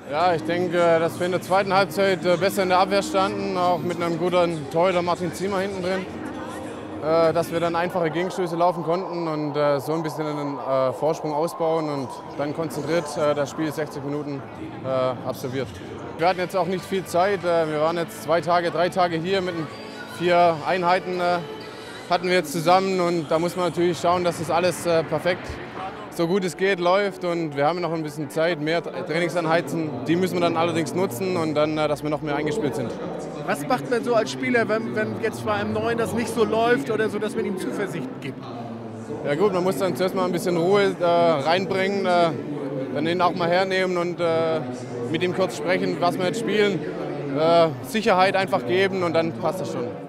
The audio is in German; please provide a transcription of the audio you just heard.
Ja, ich denke, dass wir in der zweiten Halbzeit besser in der Abwehr standen, auch mit einem guten Torhüter Martin Ziemer hinten drin. Dass wir dann einfache Gegenstöße laufen konnten und so ein bisschen einen Vorsprung ausbauen und dann konzentriert das Spiel 60 Minuten absolviert. Wir hatten jetzt auch nicht viel Zeit. Wir waren jetzt 3 Tage hier mit 4 Einheiten hatten wir jetzt zusammen und da muss man natürlich schauen, dass das alles perfekt, so gut es geht, läuft und wir haben noch ein bisschen Zeit, mehr Trainingseinheiten, die müssen wir dann allerdings nutzen und dann, dass wir noch mehr eingespielt sind. Was macht man so als Spieler, wenn jetzt bei einem Neuen das nicht so läuft oder so, dass man ihm Zuversicht gibt? Ja gut, man muss dann zuerst mal ein bisschen Ruhe reinbringen, dann ihn auch mal hernehmen und mit ihm kurz sprechen, was wir jetzt spielen, Sicherheit einfach geben und dann passt das schon.